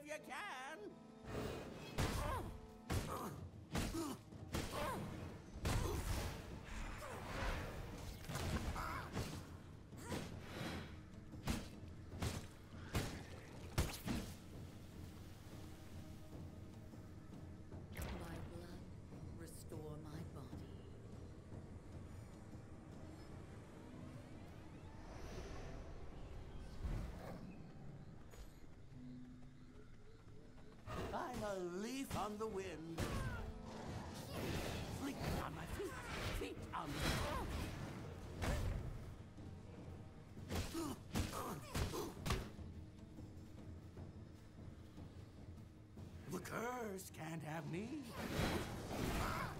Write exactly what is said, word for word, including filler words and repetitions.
if you can. My blood, restore my body. I'm a leaf on the wind. Feet on my feet. Feet on the floor. The curse can't have me.